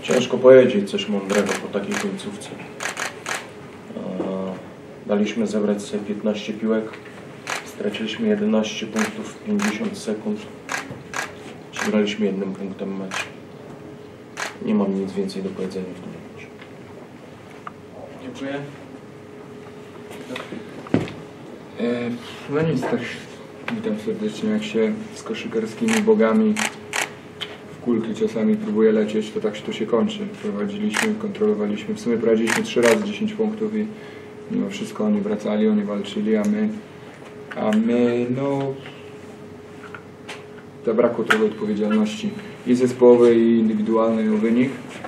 Ciężko powiedzieć coś mądrego po takiej końcówce. Daliśmy zebrać sobie 15 piłek. Straciliśmy 11 punktów w 50 sekund. Przegraliśmy 1 punktem mecz. Nie mam nic więcej do powiedzenia w tym meczu. Dziękuję. No nic, tak witam serdecznie. Jak się z koszykarskimi bogami w kulki czasami próbuje lecieć, to tak to się kończy. Prowadziliśmy, kontrolowaliśmy, w sumie prowadziliśmy 3 razy 10 punktów i mimo wszystko oni wracali, oni walczyli, a my no zabrakło trochę odpowiedzialności i zespołowej, i indywidualnej o wynik.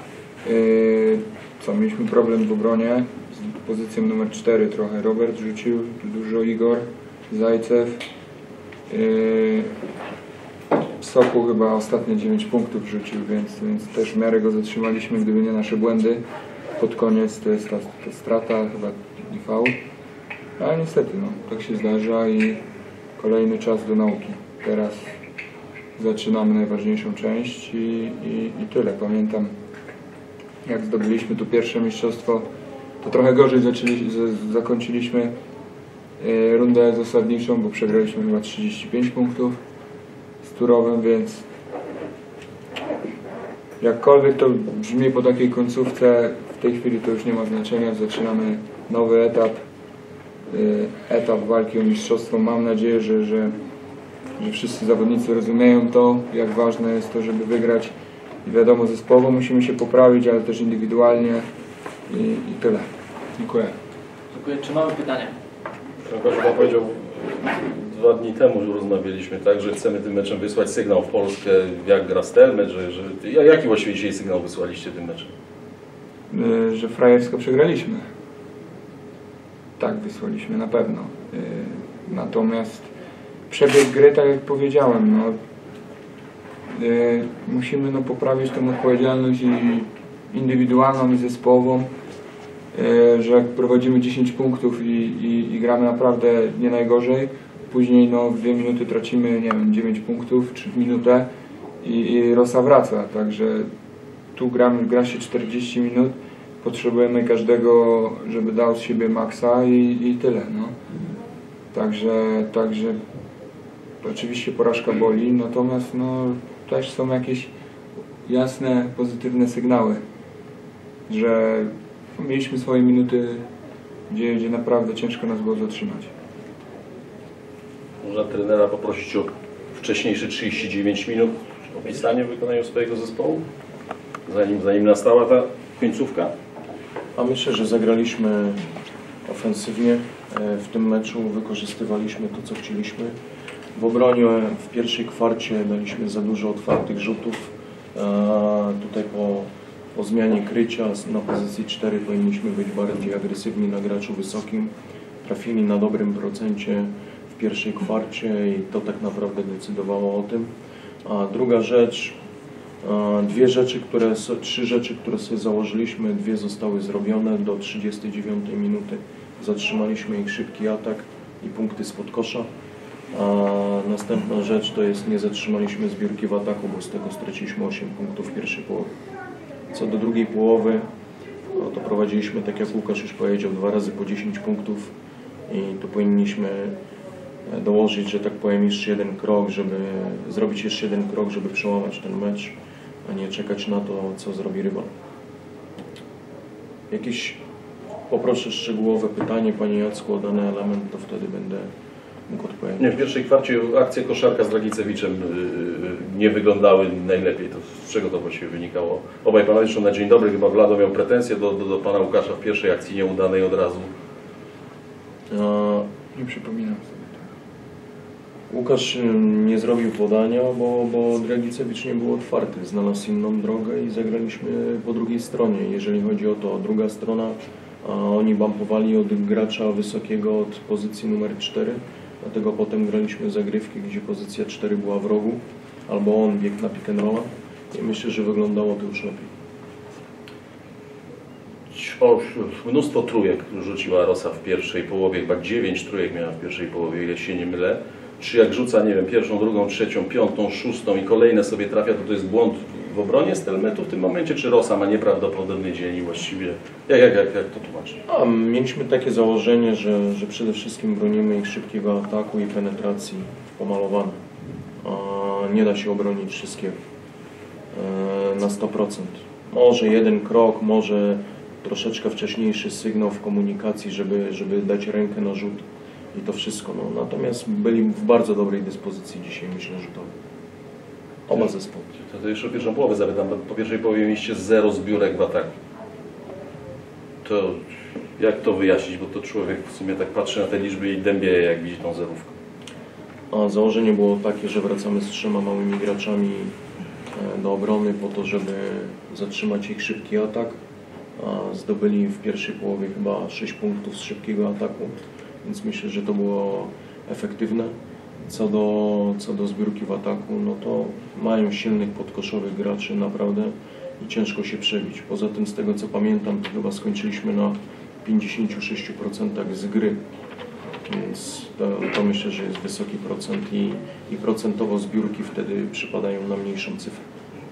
Mieliśmy problem w obronie z pozycją numer 4 trochę. Robert rzucił dużo, Igor, Zajcew. Soku chyba ostatnie 9 punktów rzucił, więc też w miarę go zatrzymaliśmy, gdyby nie nasze błędy. Pod koniec to jest ta strata, chyba i faul. Ale niestety, no, tak się zdarza i kolejny czas do nauki. Teraz zaczynamy najważniejszą część i tyle. Pamiętam, jak zdobyliśmy tu pierwsze mistrzostwo, to trochę gorzej zakończyliśmy rundę zasadniczą, bo przegraliśmy chyba 35 punktów z Turowem, więc jakkolwiek to brzmi po takiej końcówce, w tej chwili to już nie ma znaczenia. Zaczynamy nowy etap walki o mistrzostwo. Mam nadzieję, że wszyscy zawodnicy rozumieją to, jak ważne jest to, żeby wygrać. I wiadomo, zespołowo musimy się poprawić, ale też indywidualnie i tyle. Dziękuję. Dziękuję. Czy mamy pytania? Pan powiedział 2 dni temu, że rozmawialiśmy, tak, że chcemy tym meczem wysłać sygnał w Polskę, jak gra Stelmet, jaki właściwie dzisiaj sygnał wysłaliście tym meczem? Że frajersko przegraliśmy. Tak, wysłaliśmy na pewno. Natomiast przebieg gry, tak jak powiedziałem, no, musimy poprawić tą odpowiedzialność i indywidualną i zespołową, że jak prowadzimy 10 punktów i gramy naprawdę nie najgorzej, później w 2 minuty tracimy, nie wiem, 9 punktów, czy minutę i Rosa wraca, także tu gra się 40 minut, potrzebujemy każdego, żeby dał z siebie maksa i tyle, no. Także oczywiście porażka boli, natomiast też są jakieś jasne, pozytywne sygnały, że mieliśmy swoje minuty, gdzie naprawdę ciężko nas było zatrzymać. Można trenera poprosić o wcześniejsze 39 minut opisanie wykonania swojego zespołu, zanim nastała ta końcówka? A myślę, że zagraliśmy ofensywnie w tym meczu, wykorzystywaliśmy to, co chcieliśmy. W obronie w pierwszej kwarcie daliśmy za dużo otwartych rzutów. Tutaj po zmianie krycia na pozycji 4 powinniśmy być bardziej agresywni na graczu wysokim. Trafili na dobrym procencie w pierwszej kwarcie i to tak naprawdę decydowało o tym. A druga rzecz, 3 rzeczy, które sobie założyliśmy, 2 zostały zrobione do 39 minuty. Zatrzymaliśmy ich szybki atak i punkty spod kosza. A następna rzecz to jest, nie zatrzymaliśmy zbiórki w ataku, bo z tego straciliśmy 8 punktów w pierwszej połowie. Co do drugiej połowy, to prowadziliśmy, tak jak Łukasz już powiedział, 2 razy po 10 punktów i tu powinniśmy dołożyć, że tak powiem, jeszcze jeden krok, żeby zrobić jeszcze jeden krok, żeby przełamać ten mecz, a nie czekać na to, co zrobi rywal. Jakieś poproszę szczegółowe pytanie, Panie Jacku, o dany element, to wtedy będę mógł odpowiedzieć. Nie, w pierwszej kwarcie akcje koszarka z Dragicewiczem nie wyglądały najlepiej. To z czego to właściwie wynikało? Obaj panowie zresztą na dzień dobry, chyba Vlado miał pretensje do pana Łukasza w pierwszej akcji nieudanej od razu. Nie przypominam sobie. Łukasz nie zrobił podania, bo Dragicewicz nie był otwarty. Znalazł inną drogę i zagraliśmy po drugiej stronie. Jeżeli chodzi o to, druga strona, oni bumpowali od gracza wysokiego od pozycji numer 4, dlatego potem graliśmy zagrywki, gdzie pozycja 4 była w rogu, albo on biegł na pick and rolla i myślę, że wyglądało to już lepiej. Mnóstwo trójek rzuciła Rosa w pierwszej połowie, chyba 9 trójek miała w pierwszej połowie, ile się nie mylę. czy jak rzuca, nie wiem, pierwszą, drugą, trzecią, piątą, szóstą i kolejne sobie trafia, to jest błąd w obronie Stelmetu w tym momencie, czy Rosa ma nieprawdopodobny dzień i właściwie, jak to tłumaczyć? A mieliśmy takie założenie, że przede wszystkim bronimy ich szybkiego ataku i penetracji w pomalowane. Nie da się obronić wszystkiego na 100%. Może jeden krok, może troszeczkę wcześniejszy sygnał w komunikacji, żeby dać rękę na rzut i to wszystko. No, natomiast byli w bardzo dobrej dyspozycji dzisiaj, myślę, rzutowej. Oba zespoły. To jeszcze pierwszą połowę zapytam, bo po pierwszej połowie mieliście 0 zbiórek w ataku. To jak to wyjaśnić, bo to człowiek w sumie tak patrzy na te liczby i dębieje, jak widzi tą zerówkę. A założenie było takie, że wracamy z 3 małymi graczami do obrony po to, żeby zatrzymać ich szybki atak. Zdobyli w pierwszej połowie chyba 6 punktów z szybkiego ataku, więc myślę, że to było efektywne. Co do zbiórki w ataku, no to mają silnych podkoszowych graczy naprawdę i ciężko się przebić. Poza tym, z tego co pamiętam, to chyba skończyliśmy na 56% z gry, więc to myślę, że jest wysoki procent i procentowo zbiórki wtedy przypadają na mniejszą cyfrę.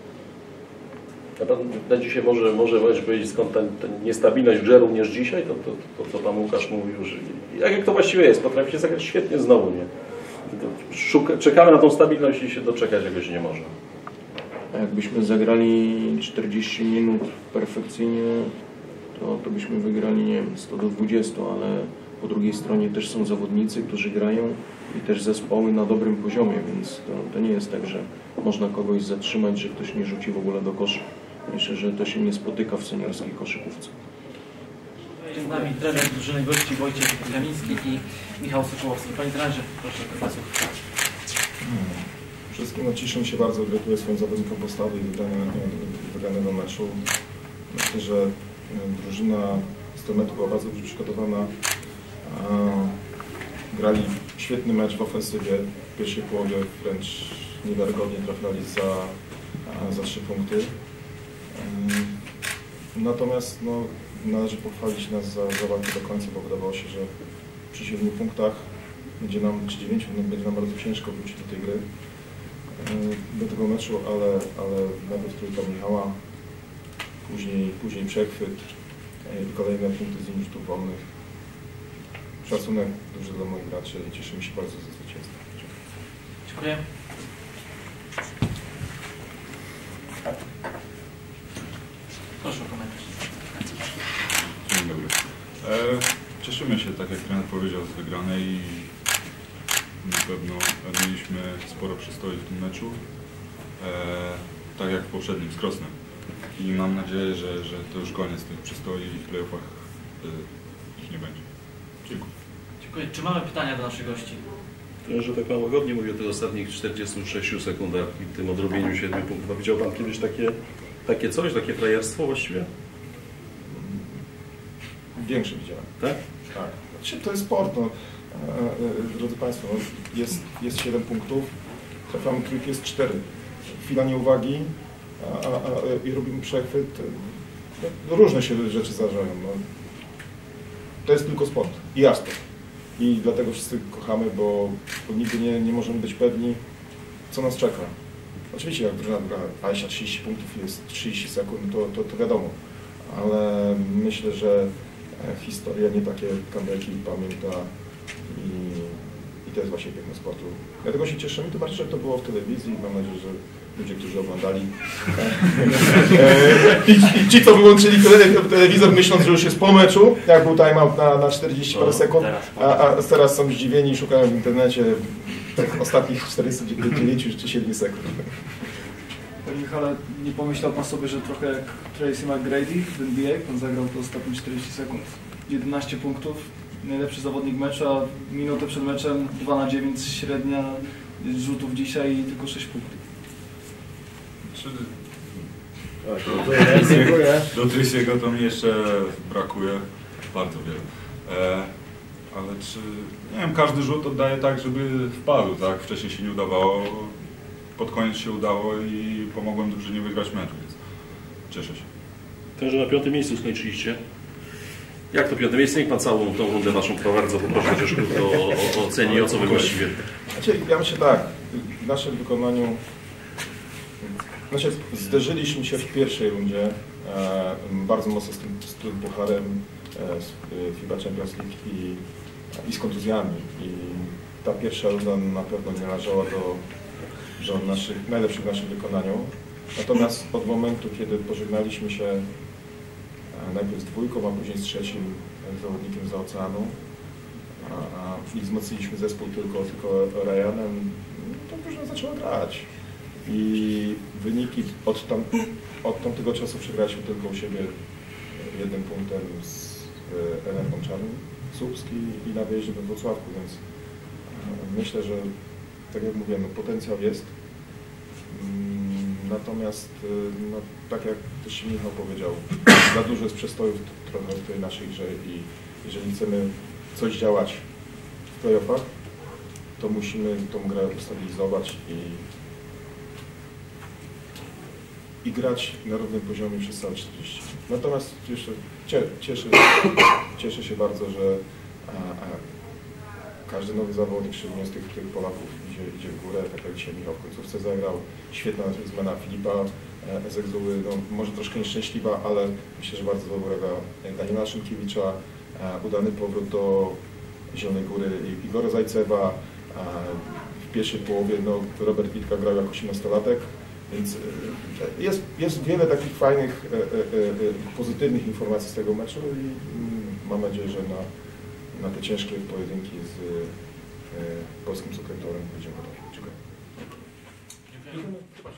Na dzisiaj może powiedzieć, skąd ta niestabilność w grze również dzisiaj, to co Pan Łukasz mówił, że jak to właściwie jest, potrafi się zagrać świetnie znowu, nie? Czekamy na tą stabilność i się doczekać jakoś nie można. A jakbyśmy zagrali 40 minut perfekcyjnie, to byśmy wygrali, nie wiem, 100-20, ale po drugiej stronie też są zawodnicy, którzy grają i też zespoły na dobrym poziomie, więc to nie jest tak, że można kogoś zatrzymać, że ktoś nie rzuci w ogóle do kosza. Myślę, że to się nie spotyka w seniorskiej koszykówce. Jest z nami trener drużyny gości Wojciech Kamiński i Michał Sokołowski. Panie trenerze, proszę o Wszystkim cieszę się bardzo, gratuluję swoim zawodnikom postawy i wygranego meczu. Myślę, że drużyna Stelmetu była bardzo dobrze przygotowana. Grali świetny mecz w ofensywie. W pierwszej połowie wręcz niewiarygodnie trafiali za 3 punkty. Natomiast no, należy pochwalić nas za walkę do końca, bo wydawało się, że przy 7 punktach będzie nam, czy 9 będzie nam bardzo ciężko wrócić do tej gry, do tego meczu, ale najpierw trójka Michała, później przechwyt i kolejne punkty z linii rzutów wolnych. Szacunek duży dla moich graczy i cieszymy się bardzo ze zwycięstwa. Dziękuję. Proszę o komentarz. Dzień dobry. Cieszymy się, tak jak trener powiedział, z wygranej i na pewno mieliśmy sporo przystoi w tym meczu, tak jak w poprzednim z Krosnem. I mam nadzieję, że to już koniec tych przystoi i w playoffach ich nie będzie. Dziękuję. Dziękuję. Czy mamy pytania do naszych gości? Że tak Pan łagodnie mówi o tych ostatnich 46 sekundach i tym odrobieniu 7 punktów. A widział Pan kiedyś takie coś, takie frajerstwo właściwie? Większe widziałem. Tak? Tak. Znaczy, to jest sport. No. Drodzy Państwo, no, jest 7 punktów, trafiamy trójki, jest 4. Chwila nieuwagi i robimy przechwyt. No, różne się rzeczy zdarzają. No. To jest tylko sport i jasne. I dlatego wszyscy kochamy, bo nigdy nie możemy być pewni, co nas czeka. Oczywiście jak drużyna gra 20-30 punktów, jest 30 sekund, to wiadomo. Ale myślę, że historia nie takie comebacki pamięta i to jest właśnie piękno sportu. Dlatego się cieszymy, to bardziej, że to było w telewizji. Mam nadzieję, że ludzie, którzy oglądali i ci, co wyłączyli telewizor, myśląc, że już jest po meczu, jak był timeout na 40 parę sekund, a teraz są zdziwieni i szukają w internecie tych ostatnich 49 czy 7 sekund. Panie Michale, nie pomyślał Pan sobie, że trochę jak Tracy McGrady w NBA, Pan zagrał to ostatnie 40 sekund, 11 punktów, najlepszy zawodnik meczu, a minutę przed meczem 2/9 średnia rzutów dzisiaj i tylko 6 punktów. Do Tracy'ego to mi jeszcze brakuje bardzo wiele. Ale czy, nie wiem, każdy rzut oddaje tak, żeby wpadł, tak? Wcześniej się nie udawało, pod koniec się udało i pomogłem drużynie wygrać mecz, więc cieszę się. Także na 5. miejscu skończyliście. Jak to piąte miejsce? Niech Pan całą tą rundę Waszą bardzo poproszę chociaż krótko o ocenie, o co Wy właściwie. Znaczy, ja myślę tak, w naszym wykonaniu, znaczy zderzyliśmy się w pierwszej rundzie bardzo mocno z tym pucharem, z FIBA Champions League i z kontuzjami. I ta pierwsza runda na pewno nie należała do najlepszych w naszym wykonaniu. Natomiast od momentu, kiedy pożegnaliśmy się najpierw z dwójką, a później z trzecim zawodnikiem z oceanu i wzmocniliśmy zespół tylko Ryanem, to drużyna zaczęła grać. I wyniki od tamtego czasu przegraliśmy tylko u siebie 1 punktem z Energią Czarnym Słupski i na wyjeździe we Wrocławku, więc myślę, że tak jak mówiłem, potencjał jest. Natomiast, no, tak jak też Michał powiedział, za dużo jest przestojów trochę w tej naszej grze i jeżeli chcemy coś działać w playoffach, to musimy tą grę ustabilizować i grać na równym poziomie przez całe 40. Natomiast jeszcze cieszę się bardzo, że każdy nowy zawodnik, szczególnie z tych Polaków, idzie w górę, tak jak dzisiaj Michał w końcówce zagrał. Świetna zmiana Filipa z Egzuły, no, może troszkę nieszczęśliwa, ale myślę, że bardzo dobrego Daniela Szymkiewicza, udany powrót do Zielonej Góry Igora Zajcewa. W pierwszej połowie no, Robert Witka grał jako 18-latek, więc jest wiele takich fajnych, pozytywnych informacji z tego meczu i mam nadzieję, że na te ciężkie pojedynki z polskim Sokretorem będziemy gotowi. Dziękuję.